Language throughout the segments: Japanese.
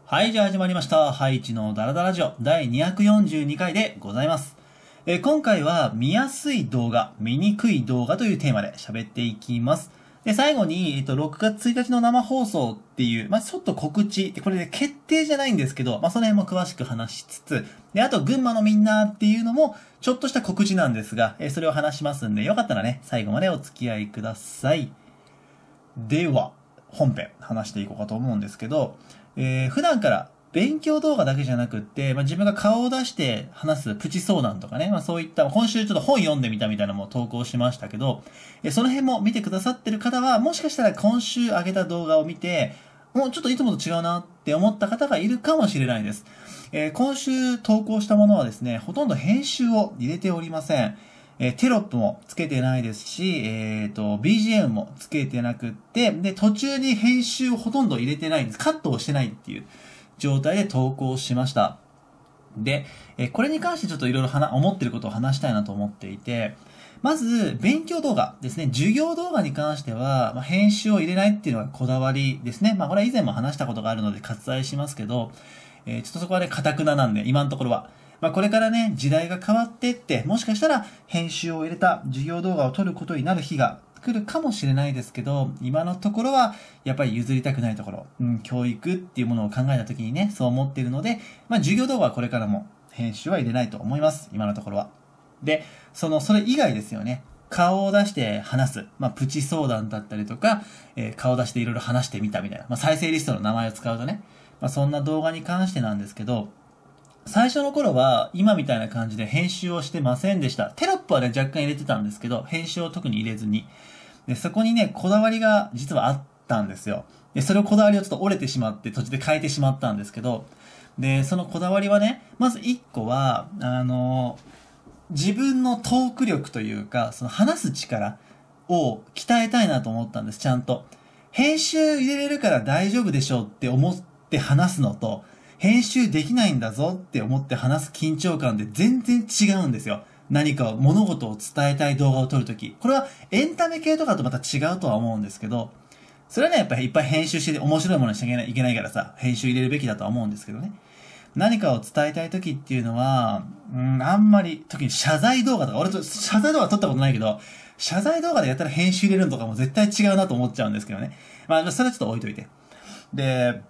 はい、じゃあ始まりました。ハイチのダラダラジオ第242回でございます。今回は見やすい動画、見にくい動画というテーマで喋っていきます。で、最後に、6月1日の生放送っていう、ちょっと告知、これで決定じゃないんですけど、その辺も詳しく話しつつ、で、あと、群馬のみんなっていうのも、ちょっとした告知なんですが、それを話しますんで、よかったらね、最後までお付き合いください。では、本編、話していこうかと思うんですけど、普段から勉強動画だけじゃなくって、自分が顔を出して話すプチ相談とかね、そういった、今週ちょっと本読んでみたみたいなのも投稿しましたけど、その辺も見てくださってる方は、もしかしたら今週上げた動画を見て、もうちょっといつもと違うなって思った方がいるかもしれないです。今週投稿したものはですね、ほとんど編集を入れておりません。テロップもつけてないですし、BGM もつけてなくって、で、途中に編集をほとんど入れてないんです。カットをしてないっていう状態で投稿しました。で、これに関してちょっといろいろ思ってることを話したいなと思っていて、まず、勉強動画ですね。授業動画に関しては、編集を入れないっていうのがこだわりですね。これは以前も話したことがあるので割愛しますけど、ちょっとそこはね、堅くななんで、今のところは。これからね、時代が変わっていって、もしかしたら編集を入れた授業動画を撮ることになる日が来るかもしれないですけど、今のところはやっぱり譲りたくないところ、教育っていうものを考えたときにね、そう思っているので、授業動画はこれからも編集は入れないと思います、今のところは。で、それ以外ですよね。顔を出して話す。プチ相談だったりとか、顔を出していろいろ話してみたみたいな。再生リストの名前を使うとね。そんな動画に関してなんですけど、最初の頃は今みたいな感じで編集をしてませんでした。テロップはね、若干入れてたんですけど、編集を特に入れずに。で、そこにね、こだわりが実はあったんですよ。で、それをこだわりをちょっと折れてしまって途中で変えてしまったんですけど、で、そのこだわりはね、まず一個は、自分のトーク力というか、その話す力を鍛えたいなと思ったんです、ちゃんと。編集入れれるから大丈夫でしょうって思って話すのと、編集できないんだぞって思って話す緊張感で全然違うんですよ。何か物事を伝えたい動画を撮るとき。これはエンタメ系とかとまた違うとは思うんですけど、それはね、やっぱりいっぱい編集して面白いものにしなきゃいけないからさ、編集入れるべきだとは思うんですけどね。何かを伝えたいときっていうのは、あんまり、特に謝罪動画とか、俺と謝罪動画撮ったことないけど、謝罪動画でやったら編集入れるのとかも絶対違うなと思っちゃうんですけどね。それはちょっと置いといて。で、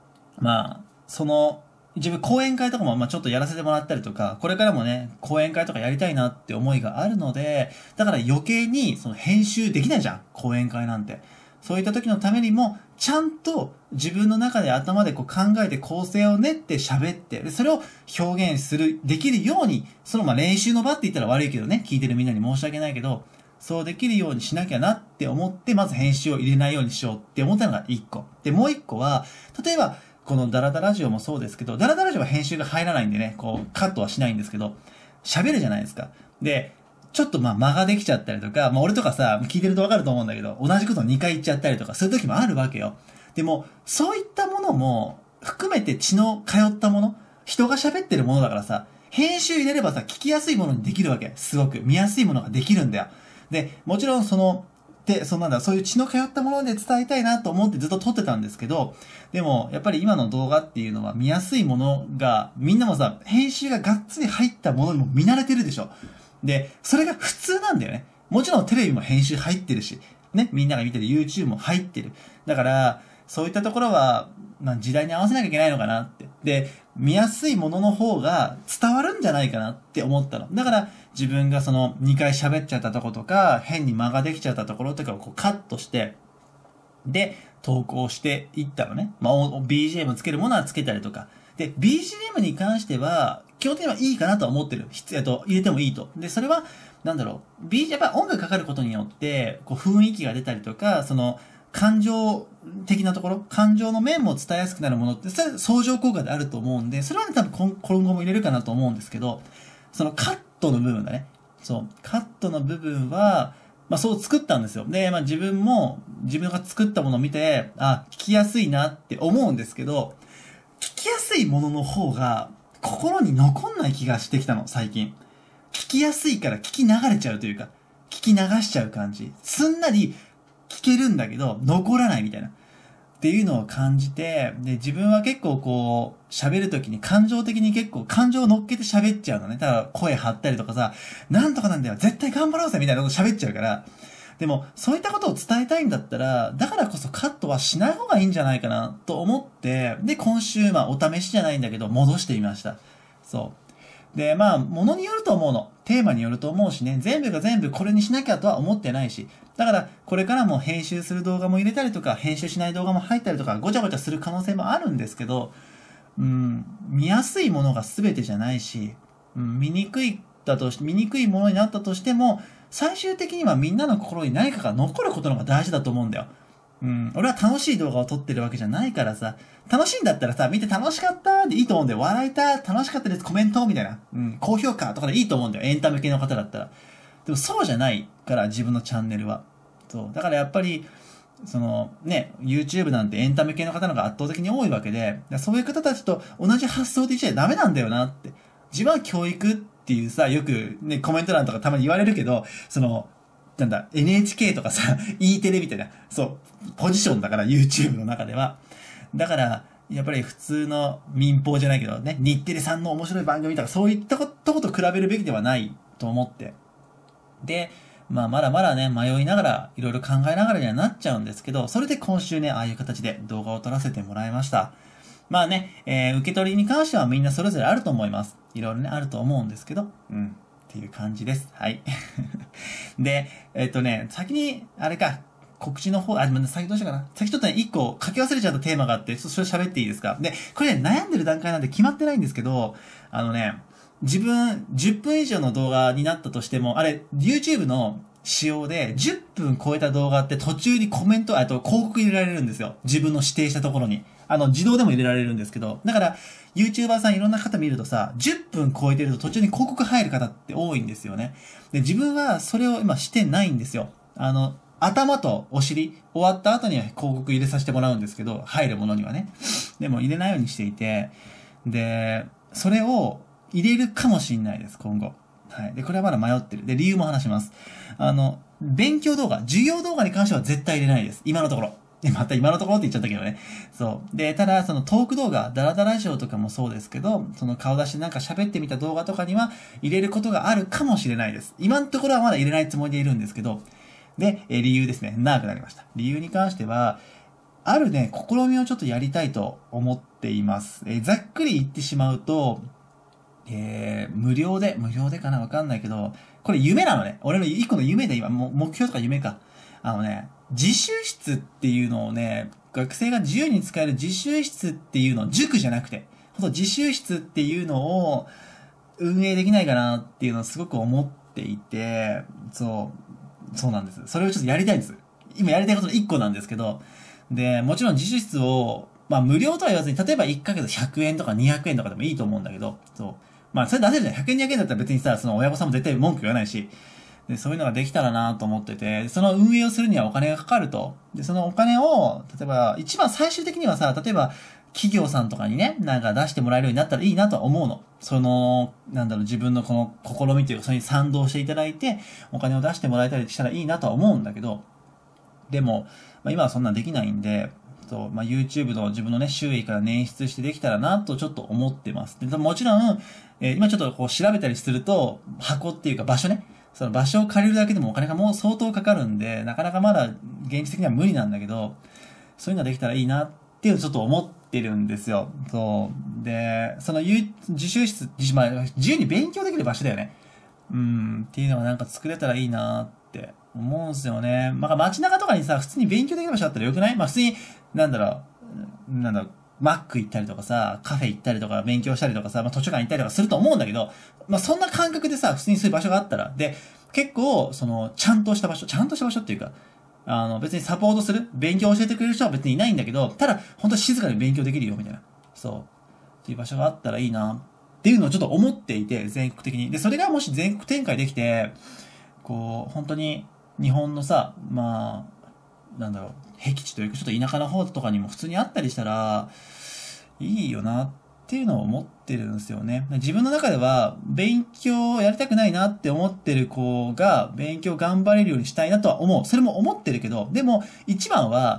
自分講演会とかもちょっとやらせてもらったりとか、これからもね、講演会とかやりたいなって思いがあるので、だから余計に編集できないじゃん、講演会なんて。そういった時のためにも、ちゃんと自分の中で頭で考えて構成を練って喋って、でそれを表現できるように、練習の場って言ったら悪いけどね、聞いてるみんなに申し訳ないけど、そうできるようにしなきゃなって思って、まず編集を入れないようにしようって思ったのが1個。で、もう1個は、例えば、このダラダラジオもそうですけど、ダラダラジオは編集が入らないんでね、カットはしないんですけど、喋るじゃないですか。で、ちょっと間ができちゃったりとか、俺とかさ、聞いてるとわかると思うんだけど、同じことを2回言っちゃったりとか、そういう時もあるわけよ。でも、そういったものも、含めて血の通ったもの、人が喋ってるものだからさ、編集入れればさ、聞きやすいものにできるわけ。すごく。見やすいものができるんだよ。で、もちろんそういう血の通ったもので伝えたいなと思ってずっと撮ってたんですけど、でも、やっぱり今の動画っていうのは見やすいものが、みんなもさ、編集ががっつり入ったものにも見慣れてるでしょ。で、それが普通なんだよね。もちろんテレビも編集入ってるし、ね、みんなが見てる YouTube も入ってる。だから、そういったところは、時代に合わせなきゃいけないのかなって。で、見やすいものの方が伝わるんじゃないかなって思ったの。だから、自分が2回喋っちゃったとことか、変に間ができちゃったところとかをカットして、で、投稿していったのね。BGM つけるものはつけたりとか。で、BGM に関しては、基本的にはいいかなとは思ってる。入れてもいいと。で、それは、やっぱ音楽かかることによって、雰囲気が出たりとか、感情的なところ、感情の面も伝えやすくなるものって、それは相乗効果であると思うんで、それはね、多分今後も入れるかなと思うんですけど、カットの部分だね。カットの部分は、そう作ったんですよ。で、自分が作ったものを見て、聞きやすいなって思うんですけど、聞きやすいものの方が、心に残んない気がしてきたの、最近。聞きやすいから聞き流れちゃうというか、聞き流しちゃう感じ。すんなり聞けるんだけど、残らないみたいな。 っていうのを感じて、で、自分は結構こう、喋るときに感情的に結構感情を乗っけて喋っちゃうのね。だから声張ったりとかさ、なんとかなんだよ、絶対頑張ろうぜみたいなこと喋っちゃうから。でも、そういったことを伝えたいんだったら、だからこそカットはしない方がいいんじゃないかなと思って、で、今週、お試しじゃないんだけど、戻してみました。そう。で、ものによると思うの。テーマによると思うしね、全部が全部これにしなきゃとは思ってないし、だから、これからも編集する動画も入れたりとか、編集しない動画も入ったりとか、ごちゃごちゃする可能性もあるんですけど、見やすいものが全てじゃないし、見にくいものになったとしても、最終的にはみんなの心に何かが残ることの方が大事だと思うんだよ。俺は楽しい動画を撮ってるわけじゃないからさ、楽しいんだったらさ、見て楽しかったでいいと思うんだよ。笑えた、楽しかったです、コメントみたいな。高評価とかでいいと思うんだよ。エンタメ系の方だったら。でもそうじゃないから、自分のチャンネルは。そう。だからやっぱり、YouTube なんてエンタメ系の方の方が圧倒的に多いわけで、そういう方たちと同じ発想でいっちゃダメなんだよなって。自分は教育っていうさ、よくね、コメント欄とかたまに言われるけど、NHK とかさ、E テレみたいな、ポジションだから YouTube の中では。だから、やっぱり普通の民放じゃないけどね、日テレさんの面白い番組とか、そういったことと比べるべきではないと思って。で、まだまだね、迷いながら、いろいろ考えながらにはなっちゃうんですけど、それで今週ね、ああいう形で動画を撮らせてもらいました。受け取りに関してはみんなそれぞれあると思います。いろいろね、あると思うんですけど、っていう感じです。はい。で、先に、あれか、告知の方、先どうしようかな。先ちょっとね、一個書き忘れちゃったテーマがあって、それ喋っていいですか？で、これね、悩んでる段階なんで決まってないんですけど、自分、10分以上の動画になったとしても、あれ、YouTube の仕様で、10分超えた動画って途中にコメント、広告入れられるんですよ。自分の指定したところに。自動でも入れられるんですけど、だから、YouTuber さんいろんな方見るとさ、10分超えてると途中に広告入る方って多いんですよね。で、自分はそれを今してないんですよ。頭とお尻、終わった後には広告入れさせてもらうんですけど、入るものにはね。でも入れないようにしていて、で、それを入れるかもしれないです、今後。はい。で、これはまだ迷ってる。で、理由も話します。勉強動画、授業動画に関しては絶対入れないです。今のところ。で、また今のところって言っちゃったけどね。そう。で、ただ、トーク動画、ダラダラジオとかもそうですけど、顔出しなんか喋ってみた動画とかには入れることがあるかもしれないです。今のところはまだ入れないつもりでいるんですけど、で、理由ですね。長くなりました。理由に関しては、あるね、試みをちょっとやりたいと思っています。ざっくり言ってしまうと、無料でかなわかんないけど、これ夢なのね。俺の一個の夢で今、目標とか夢か。自習室っていうのをね、学生が自由に使える自習室っていうのを、塾じゃなくて、自習室っていうのを運営できないかなっていうのをすごく思っていて、そうなんです。それをちょっとやりたいんです。今やりたいことの一個なんですけど、で、もちろん自習室を、無料とは言わずに、例えば1ヶ月100円とか200円とかでもいいと思うんだけど、それ出せるじゃん。100円200円だったら別にさ、親御さんも絶対文句言わないし、で、そういうのができたらなと思ってて、その運営をするにはお金がかかると。で、そのお金を、例えば、一番最終的にはさ、例えば、企業さんとかにね、なんか出してもらえるようになったらいいなとは思うの。自分のこの試みというか、それに賛同していただいて、お金を出してもらえたりしたらいいなとは思うんだけど、でも、今はそんなんできないんで、YouTube の自分のね、周囲から捻出してできたらなとちょっと思ってます。で、もちろん、今ちょっとこう調べたりすると、箱っていうか場所ね、その場所を借りるだけでもお金がもう相当かかるんで、なかなかまだ現実的には無理なんだけど、そういうのができたらいいなっていうのをちょっと思ってるんですよ。で、自習室、自由に勉強できる場所だよね。っていうのがなんか作れたらいいなって思うんですよね。街中とかにさ、普通に勉強できる場所あったらよくない？普通に、マック行ったりとかさ、カフェ行ったりとか勉強したりとかさ、図書館行ったりとかすると思うんだけど、そんな感覚でさ、普通にそういう場所があったら、で、結構、ちゃんとした場所っていうか、別にサポートする、勉強を教えてくれる人は別にいないんだけど、ただ、本当に静かに勉強できるよ、みたいな。っていう場所があったらいいな、っていうのをちょっと思っていて、全国的に。で、それがもし全国展開できて、本当に、日本のさ、僻地というか、ちょっと田舎の方とかにも普通にあったりしたら、いいよなっていうのを思ってるんですよね。自分の中では、勉強やりたくないなって思ってる子が、勉強頑張れるようにしたいなとは思う。それも思ってるけど、でも、一番は、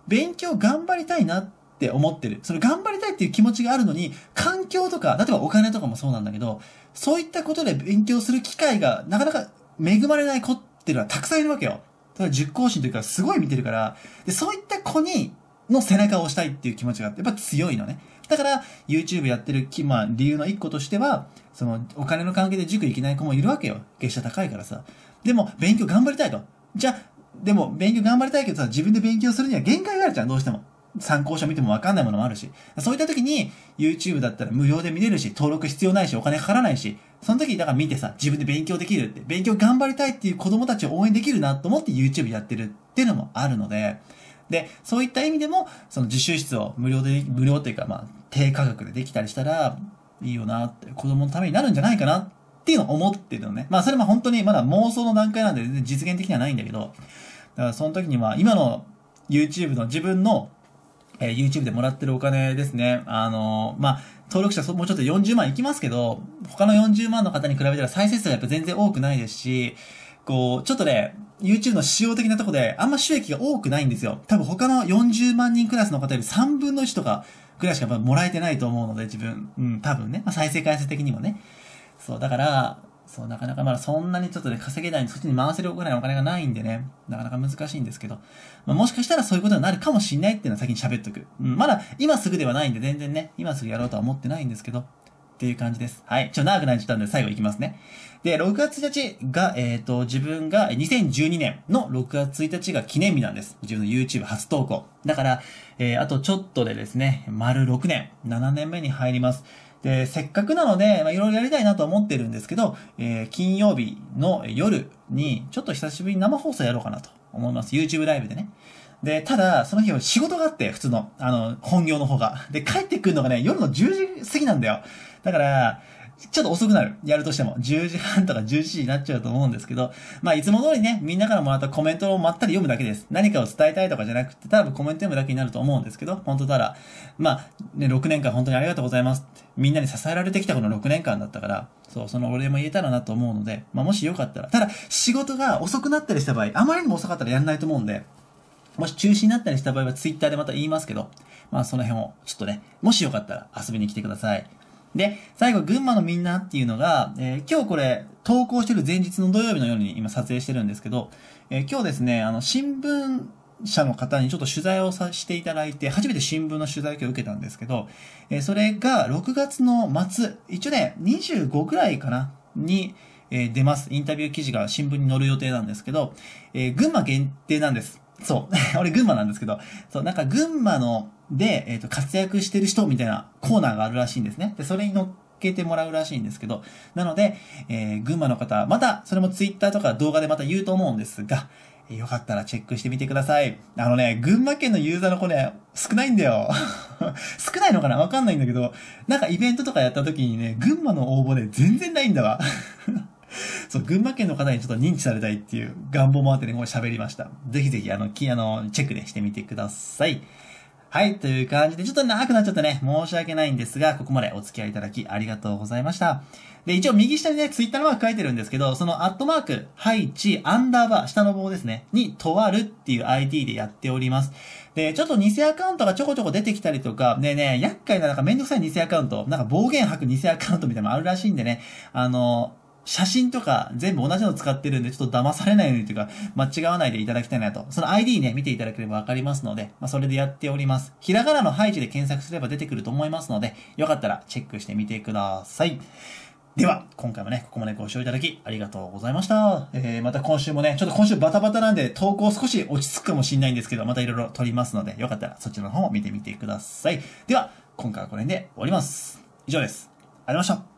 勉強頑張りたいなって思ってる。その頑張りたいっていう気持ちがあるのに、環境とか、例えばお金とかもそうなんだけど、そういったことで勉強する機会がなかなか恵まれない子っていうのはたくさんいるわけよ。ただ塾講師というかすごい見てるから、で、そういった子の背中を押したいっていう気持ちがやっぱ強いのね。だから、YouTube やってる理由の一個としては、その、お金の関係で塾行けない子もいるわけよ。月謝高いからさ。でも、勉強頑張りたいと。じゃあ、でも、勉強頑張りたいけどさ、自分で勉強するには限界があるじゃん、どうしても。参考書見てもわかんないものもあるし。そういった時に、YouTube だったら無料で見れるし、登録必要ないし、お金かからないし、その時にだから見てさ、自分で勉強できるって、勉強頑張りたいっていう子供たちを応援できるなと思って YouTube やってるっていうのもあるので、で、そういった意味でも、その自習室を無料というか、低価格でできたりしたら、いいよなって、子供のためになるんじゃないかなっていうのを思ってるのね。それも本当にまだ妄想の段階なんで、実現的にはないんだけど、だからその時には、今の YouTube の自分の、YouTube でもらってるお金ですね。登録者もうちょっと40万いきますけど、他の40万の方に比べたら再生数がやっぱ全然多くないですし、ちょっとね、YouTube の仕様的なとこで、あんま収益が多くないんですよ。多分他の40万人クラスの方より3分の1とかくらいしかやっぱもらえてないと思うので、自分。多分ね。再生回数的にもね。そう、だから、そう、なかなかまだそんなにちょっとね、稼げない、そっちに回せるぐらいのお金がないんでね、なかなか難しいんですけど、もしかしたらそういうことになるかもしんないっていうのは先に喋っとく。まだ今すぐではないんで全然ね、今すぐやろうとは思ってないんですけど、っていう感じです。はい。長くなっちゃったんで最後いきますね。で、6月1日が、自分が2012年の6月1日が記念日なんです。自分の YouTube 初投稿。だから、あとちょっとでですね、丸6年、7年目に入ります。で、せっかくなので、いろいろやりたいなと思ってるんですけど、金曜日の夜に、ちょっと久しぶりに生放送やろうかなと思います。YouTube ライブでね。で、ただ、その日は仕事があって、普通の、本業の方が。で、帰ってくるのがね、夜の10時過ぎなんだよ。だから、ちょっと遅くなる。やるとしても。10時半とか11時になっちゃうと思うんですけど、いつも通りね、みんなからもらったコメントをまったり読むだけです。何かを伝えたいとかじゃなくて、多分コメント読むだけになると思うんですけど、本当ただ、6年間本当にありがとうございますって。みんなに支えられてきたこの6年間だったから、そう、そのお礼も言えたらなと思うので、もしよかったら、ただ、仕事が遅くなったりした場合、あまりにも遅かったらやんないと思うんで、もし中止になったりした場合は Twitter でまた言いますけど、その辺をちょっとね、もしよかったら遊びに来てください。で、最後、群馬のみんなっていうのが、今日これ、投稿してる前日の土曜日の夜に今撮影してるんですけど、今日ですね、新聞社の方にちょっと取材をさせていただいて、初めて新聞の取材を受けたんですけど、それが6月の末、一応ね、25くらいかな、に、出ます。インタビュー記事が新聞に載る予定なんですけど、群馬限定なんです。そう。俺群馬なんですけど、そう、群馬で、活躍してる人みたいなコーナーがあるらしいんですね。で、それに乗っけてもらうらしいんですけど、なので、群馬の方、また、それもツイッターとか動画でまた言うと思うんですが、よかったらチェックしてみてください。群馬県のユーザーの子ね、少ないんだよ。少ないのかなわかんないんだけど、イベントとかやった時にね、群馬の応募ね、全然ないんだわ。そう、群馬県の方にちょっと認知されたいっていう願望もあってね、これ喋りました。ぜひぜひ、チェックね、してみてください。はい、という感じで、ちょっと長くなっちゃったね。申し訳ないんですが、ここまでお付き合いいただきありがとうございました。で、一応右下にね、ツイッターのマーク書いてるんですけど、そのアットマーク、ハイチ、アンダーバー、下の棒ですね、に、とあるっていう ID でやっております。で、ちょっと偽アカウントがちょこちょこ出てきたりとか、ね、厄介なめんどくさい偽アカウント、暴言吐く偽アカウントみたいなのあるらしいんでね、写真とか全部同じの使ってるんで、ちょっと騙されないようにというか、間違わないでいただきたいなと。その ID ね、見ていただければわかりますので、それでやっております。ひらがなのハイチで検索すれば出てくると思いますので、よかったらチェックしてみてください。では、今回もね、ここまでご視聴いただきありがとうございました。また今週もね、ちょっと今週バタバタなんで投稿少し落ち着くかもしれないんですけど、またいろいろ撮りますので、よかったらそちらの方も見てみてください。では、今回はこの辺で終わります。以上です。ありがとうございました。